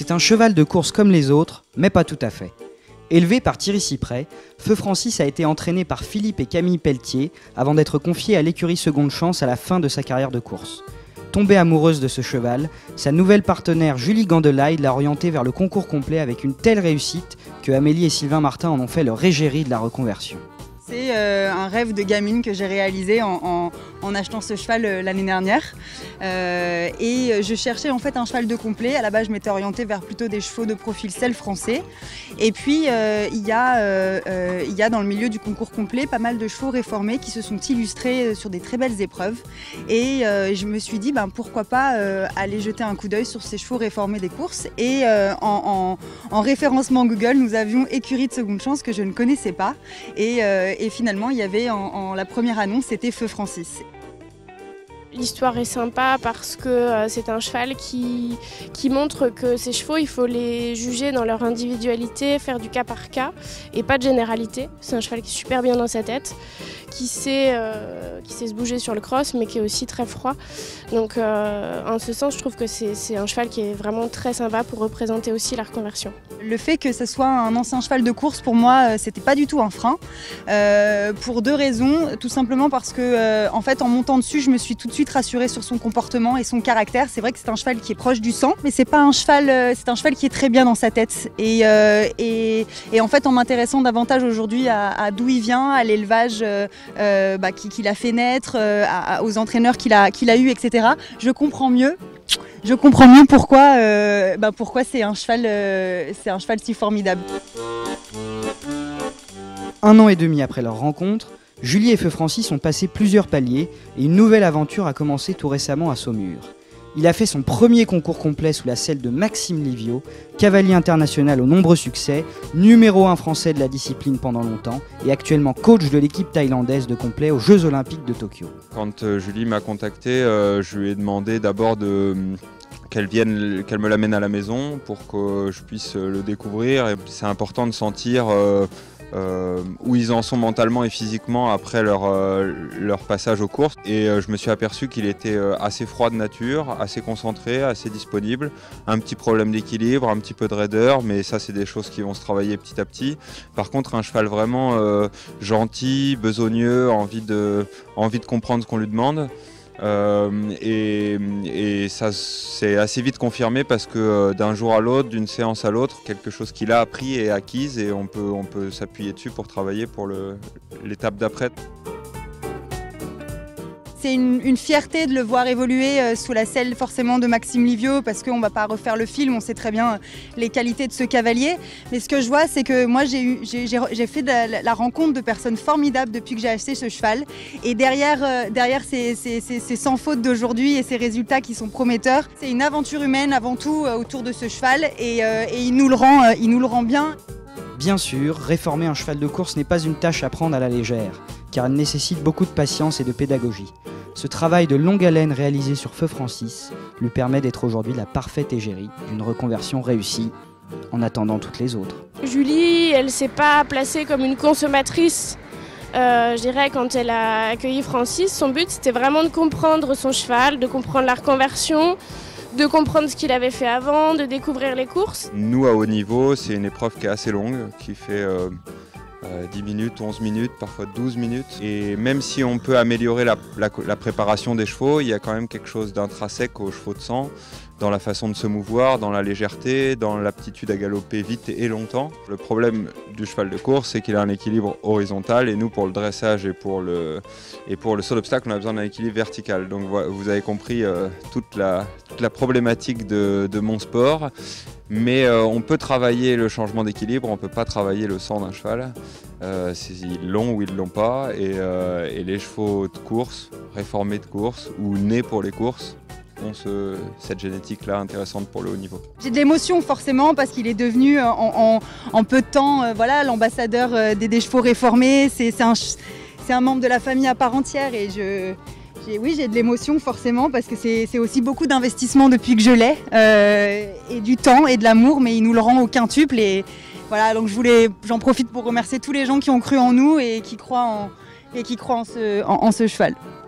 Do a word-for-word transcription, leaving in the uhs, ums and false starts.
C'est un cheval de course comme les autres, mais pas tout à fait. Élevé par Thierry Cypret, Feu Francis a été entraîné par Philippe et Camille Pelletier avant d'être confié à l'écurie Seconde Chance à la fin de sa carrière de course. Tombée amoureuse de ce cheval, sa nouvelle partenaire Julie Gandelay l'a orienté vers le concours complet avec une telle réussite que Amélie et Sylvain Martin en ont fait leur égérie de la reconversion. C'est euh, un rêve de gamine que j'ai réalisé en, en, en achetant ce cheval euh, l'année dernière. Euh, et je cherchais en fait un cheval de complet. À la base, je m'étais orientée vers plutôt des chevaux de profil selle français. Et puis, euh, il, y a, euh, euh, il y a dans le milieu du concours complet pas mal de chevaux réformés qui se sont illustrés sur des très belles épreuves. Et euh, je me suis dit, ben, pourquoi pas euh, aller jeter un coup d'œil sur ces chevaux réformés des courses. Et euh, en, en, en référencement Google, nous avions écurie de Seconde Chance que je ne connaissais pas. Et, euh, Et finalement, il y avait en, en la première annonce, c'était Feu Francis. L'histoire est sympa parce que euh, c'est un cheval qui, qui montre que ces chevaux, il faut les juger dans leur individualité, faire du cas par cas et pas de généralité. C'est un cheval qui est super bien dans sa tête, qui sait, euh, qui sait se bouger sur le cross mais qui est aussi très froid. Donc euh, en ce sens, je trouve que c'est un cheval qui est vraiment très sympa pour représenter aussi la reconversion. Le fait que ce soit un ancien cheval de course, pour moi, c'était pas du tout un frein. Euh, pour deux raisons. Tout simplement parce que, euh, en fait, en montant dessus, je me suis tout de suite rassurée sur son comportement et son caractère. C'est vrai que c'est un cheval qui est proche du sang, mais c'est pas un cheval, euh, c'est un cheval qui est très bien dans sa tête. Et, euh, et, et en fait, en m'intéressant davantage aujourd'hui à, à d'où il vient, à l'élevage euh, euh, bah, qui, qui l'a fait naître, euh, à, aux entraîneurs qu'il a, qu'il a eu, et cetera, je comprends mieux. Je comprends mieux pourquoi, euh, bah pourquoi c'est un cheval, euh, c'est un cheval si formidable. Un an et demi après leur rencontre, Julie et Feu Francis ont passé plusieurs paliers et une nouvelle aventure a commencé tout récemment à Saumur. Il a fait son premier concours complet sous la selle de Maxime Livio, cavalier international aux nombreux succès, numéro un français de la discipline pendant longtemps et actuellement coach de l'équipe thaïlandaise de complet aux Jeux Olympiques de Tokyo. Quand euh, Julie m'a contacté, euh, je lui ai demandé d'abord de... qu'elle vienne, qu'elle me l'amène à la maison pour que je puisse le découvrir. C'est important de sentir euh, euh, où ils en sont mentalement et physiquement après leur, euh, leur passage aux courses. Et euh, je me suis aperçu qu'il était euh, assez froid de nature, assez concentré, assez disponible. Un petit problème d'équilibre, un petit peu de raideur, mais ça c'est des choses qui vont se travailler petit à petit. Par contre, un cheval vraiment euh, gentil, besogneux, envie de, envie de comprendre ce qu'on lui demande. Euh, et, et ça c'est assez vite confirmé parce que euh, d'un jour à l'autre, d'une séance à l'autre, quelque chose qu'il a appris est acquise et on peut, on peut s'appuyer dessus pour travailler pour l'étape d'après. C'est une, une fierté de le voir évoluer euh, sous la selle forcément de Maxime Livio parce qu'on ne va pas refaire le film, on sait très bien euh, les qualités de ce cavalier. Mais ce que je vois, c'est que moi j'ai fait de la, la rencontre de personnes formidables depuis que j'ai acheté ce cheval. Et derrière, euh, derrière ces, ces, ces, ces sans fautes d'aujourd'hui et ces résultats qui sont prometteurs, c'est une aventure humaine avant tout euh, autour de ce cheval et, euh, et il, nous le rend, euh, il nous le rend bien. Bien sûr, réformer un cheval de course n'est pas une tâche à prendre à la légère, car elle nécessite beaucoup de patience et de pédagogie. Ce travail de longue haleine réalisé sur Feu Francis lui permet d'être aujourd'hui la parfaite égérie d'une reconversion réussie, en attendant toutes les autres. Julie, elle ne s'est pas placée comme une consommatrice. Euh, je dirais quand elle a accueilli Francis, son but c'était vraiment de comprendre son cheval, de comprendre la reconversion, de comprendre ce qu'il avait fait avant, de découvrir les courses. Nous à haut niveau, c'est une épreuve qui est assez longue, qui fait euh, euh, dix minutes, onze minutes, parfois douze minutes. Et même si on peut améliorer la, la, la préparation des chevaux, il y a quand même quelque chose d'intrinsèque aux chevaux de sang, dans la façon de se mouvoir, dans la légèreté, dans l'aptitude à galoper vite et longtemps. Le problème du cheval de course, c'est qu'il a un équilibre horizontal et nous, pour le dressage et pour le, et pour le saut d'obstacle, on a besoin d'un équilibre vertical. Donc vous avez compris euh, toute, la, toute la problématique de, de mon sport. Mais euh, on peut travailler le changement d'équilibre, on ne peut pas travailler le sang d'un cheval. Euh, ils l'ont ou ils ne l'ont pas. Et, euh, et les chevaux de course, réformés de course ou nés pour les courses, ont ce, cette génétique-là intéressante pour le haut niveau. J'ai de l'émotion forcément parce qu'il est devenu en, en, en peu de temps euh, voilà, l'ambassadeur euh, des, des chevaux réformés. C'est un, un membre de la famille à part entière et je... Oui, j'ai de l'émotion forcément parce que c'est aussi beaucoup d'investissement depuis que je l'ai euh, et du temps et de l'amour, mais il nous le rend au quintuple. Et voilà, donc je voulais, j'en profite pour remercier tous les gens qui ont cru en nous et qui croient en, et qui croient en ce, en, en ce cheval.